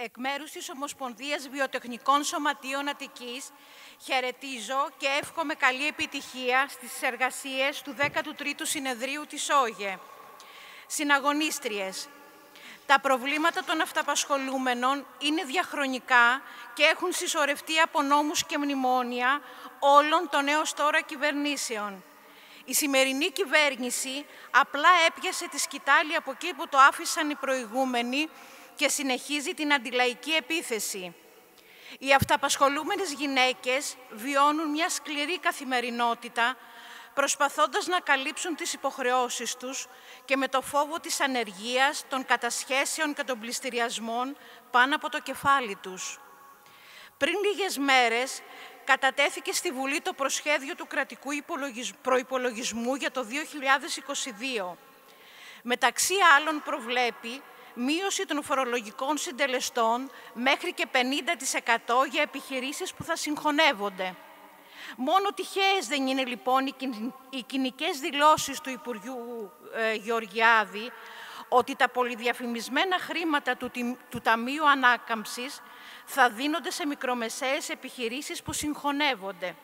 Εκ μέρους της Ομοσπονδίας Βιοτεχνικών Σωματείων Αττικής, χαιρετίζω και εύχομαι καλή επιτυχία στις εργασίες του 13ου Συνεδρίου της ΟΓΕ. Συναγωνίστριες, τα προβλήματα των αυταπασχολούμενων είναι διαχρονικά και έχουν συσσωρευτεί από νόμους και μνημόνια όλων των έως τώρα κυβερνήσεων. Η σημερινή κυβέρνηση απλά έπιασε τη σκητάλη από εκεί που το άφησαν οι προηγούμενοι και συνεχίζει την αντιλαϊκή επίθεση. Οι αυταπασχολούμενες γυναίκες βιώνουν μια σκληρή καθημερινότητα, προσπαθώντας να καλύψουν τις υποχρεώσεις τους και με το φόβο της ανεργίας, των κατασχέσεων και των πληστηριασμών πάνω από το κεφάλι τους. Πριν λίγες μέρες, κατατέθηκε στη Βουλή το προσχέδιο του κρατικού προϋπολογισμού για το 2022. Μεταξύ άλλων προβλέπει μείωση των φορολογικών συντελεστών μέχρι και 50% για επιχειρήσεις που θα συγχωνεύονται. Μόνο τυχαίες δεν είναι λοιπόν οι κοινικές δηλώσεις του Υπουργού Γεωργιάδη ότι τα πολυδιαφημισμένα χρήματα του Ταμείου Ανάκαμψης θα δίνονται σε μικρομεσαίες επιχειρήσεις που συγχωνεύονται.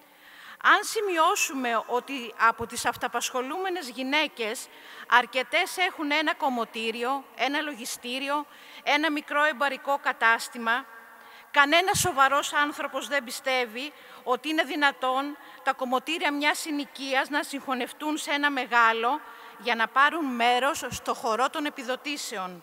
Αν σημειώσουμε ότι από τις αυταπασχολούμενες γυναίκες αρκετές έχουν ένα κομμωτήριο, ένα λογιστήριο, ένα μικρό εμπαρικό κατάστημα, κανένας σοβαρός άνθρωπος δεν πιστεύει ότι είναι δυνατόν τα κομμωτήρια μιας συνοικίας να συγχωνευτούν σε ένα μεγάλο για να πάρουν μέρος στο χορό των επιδοτήσεων.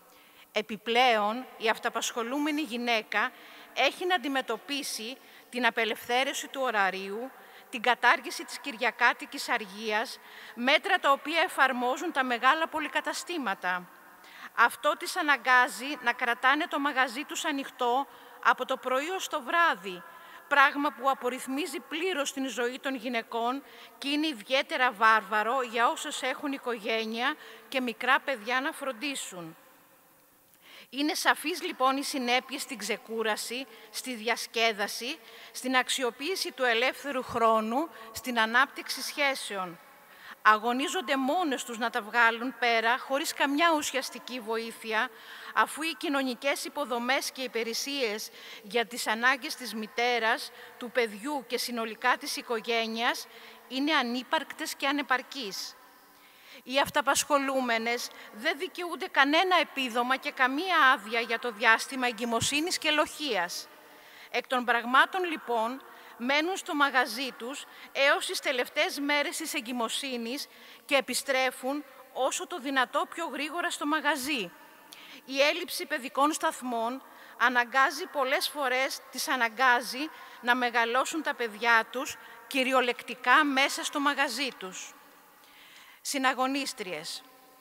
Επιπλέον, η αυταπασχολούμενη γυναίκα έχει να αντιμετωπίσει την απελευθέρωση του ωραρίου, την κατάργηση της κυριακάτικης αργίας, μέτρα τα οποία εφαρμόζουν τα μεγάλα πολυκαταστήματα. Αυτό τις αναγκάζει να κρατάνε το μαγαζί τους ανοιχτό από το πρωί ως το βράδυ, πράγμα που απορριθμίζει πλήρως την ζωή των γυναικών και είναι ιδιαίτερα βάρβαρο για όσους έχουν οικογένεια και μικρά παιδιά να φροντίσουν. Είναι σαφής λοιπόν οι συνέπειες στην ξεκούραση, στη διασκέδαση, στην αξιοποίηση του ελεύθερου χρόνου, στην ανάπτυξη σχέσεων. Αγωνίζονται μόνες τους να τα βγάλουν πέρα, χωρίς καμιά ουσιαστική βοήθεια, αφού οι κοινωνικές υποδομές και υπηρεσίες για τις ανάγκες της μητέρας, του παιδιού και συνολικά της οικογένειας είναι ανύπαρκτες και ανεπαρκείς. Οι αυταπασχολούμενες δεν δικαιούνται κανένα επίδομα και καμία άδεια για το διάστημα εγκυμοσύνης και λοχείας. Εκ των πραγμάτων, λοιπόν, μένουν στο μαγαζί τους έως τις τελευταίες μέρες της εγκυμοσύνης και επιστρέφουν όσο το δυνατό πιο γρήγορα στο μαγαζί. Η έλλειψη παιδικών σταθμών πολλές φορές τις αναγκάζει να μεγαλώσουν τα παιδιά τους κυριολεκτικά μέσα στο μαγαζί τους. Συναγωνίστριες,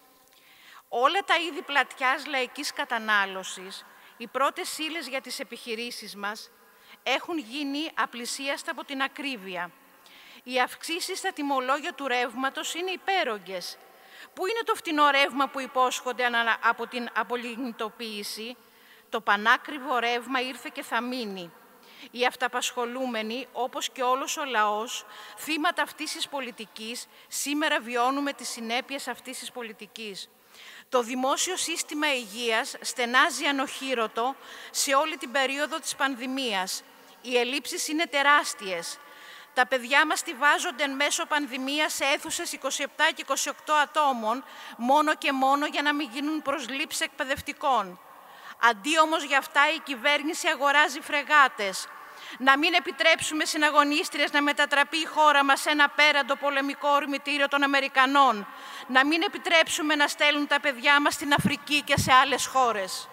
όλα τα είδη πλατιάς λαϊκής κατανάλωσης, οι πρώτες ύλες για τις επιχειρήσεις μας, έχουν γίνει απλησίαστα από την ακρίβεια. Οι αυξήσεις στα τιμολόγια του ρεύματος είναι υπέρογγες. Πού είναι το φτηνό ρεύμα που υπόσχονται από την απολιγνητοποίηση? Το πανάκριβο ρεύμα ήρθε και θα μείνει. Οι αυταπασχολούμενοι, όπως και όλος ο λαός, θύματα αυτής της πολιτικής, σήμερα βιώνουμε τις συνέπειες αυτής της πολιτικής. Το δημόσιο σύστημα υγείας στενάζει ανοχήρωτο σε όλη την περίοδο της πανδημίας. Οι ελλείψεις είναι τεράστιες. Τα παιδιά μας στιβάζονται εν μέσω πανδημίας σε αίθουσες 27 και 28 ατόμων, μόνο και μόνο για να μην γίνουν προσλήψεις εκπαιδευτικών. Αντί όμως για αυτά η κυβέρνηση αγοράζει φρεγάτες. Να μην επιτρέψουμε, συναγωνίστριες, να μετατραπεί η χώρα μας σε ένα πέραντο πολεμικό ορμητήριο των Αμερικανών. Να μην επιτρέψουμε να στέλνουν τα παιδιά μας στην Αφρική και σε άλλες χώρες.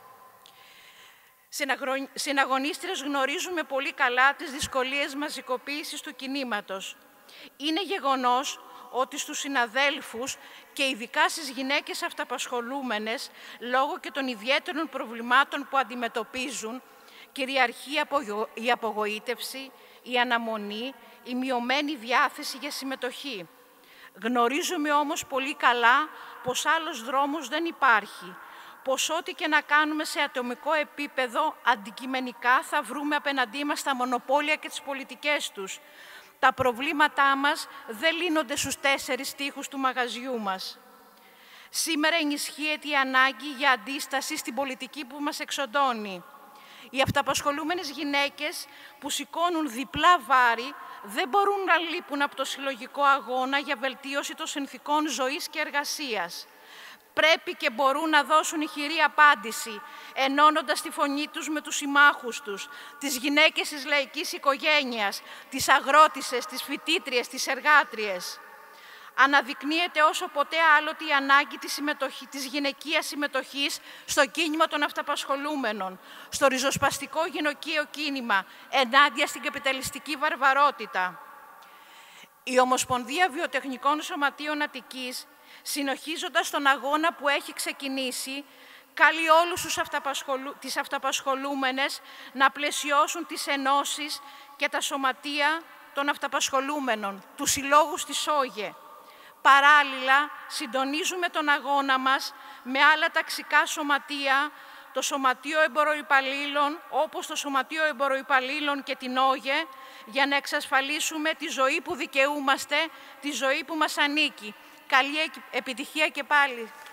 Συναγωνίστριες, γνωρίζουμε πολύ καλά τις δυσκολίες μαζικοποίησης του κινήματος. Είναι γεγονός ότι στους συναδέλφους και ειδικά στις γυναίκες αυταπασχολούμενες, λόγω και των ιδιαίτερων προβλημάτων που αντιμετωπίζουν, κυριαρχεί η απογοήτευση, η αναμονή, η μειωμένη διάθεση για συμμετοχή. Γνωρίζουμε όμως πολύ καλά πως άλλος δρόμος δεν υπάρχει, πως ό,τι και να κάνουμε σε ατομικό επίπεδο, αντικειμενικά θα βρούμε απέναντί μας τα μονοπόλια και τις πολιτικές τους. Τα προβλήματά μας δεν λύνονται στους 4 τοίχους του μαγαζιού μας. Σήμερα ενισχύεται η ανάγκη για αντίσταση στην πολιτική που μας εξοντώνει. Οι αυταπασχολούμενες γυναίκες που σηκώνουν διπλά βάρη δεν μπορούν να λείπουν από το συλλογικό αγώνα για βελτίωση των συνθηκών ζωής και εργασίας. Πρέπει και μπορούν να δώσουν ηχηρή απάντηση, ενώνοντας τη φωνή τους με τους συμμάχους τους, τις γυναίκες της λαϊκής οικογένειας, τις αγρότισσες, τις φοιτήτριες, τις εργάτριες. Αναδεικνύεται όσο ποτέ άλλοτε η ανάγκη της γυναικείας συμμετοχής στο κίνημα των αυταπασχολούμενων, στο ριζοσπαστικό γυναικείο κίνημα, ενάντια στην καπιταλιστική βαρβαρότητα. Η Ομοσπονδία Βιοτεχνικών Σωματείων Αττικής, συνοχίζοντας τον αγώνα που έχει ξεκινήσει, καλεί όλους τις αυταπασχολούμενες να πλαισιώσουν τις ενώσεις και τα σωματεία των αυταπασχολούμενων, τους συλλόγους της ΟΓΕ. Παράλληλα, συντονίζουμε τον αγώνα μας με άλλα ταξικά σωματεία, το Σωματείο Εμποροϊπαλλήλων, όπως το Σωματείο Εμποροϊπαλλήλων και την ΟΓΕ, για να εξασφαλίσουμε τη ζωή που δικαιούμαστε, τη ζωή που μας ανήκει. Καλή επιτυχία και πάλι.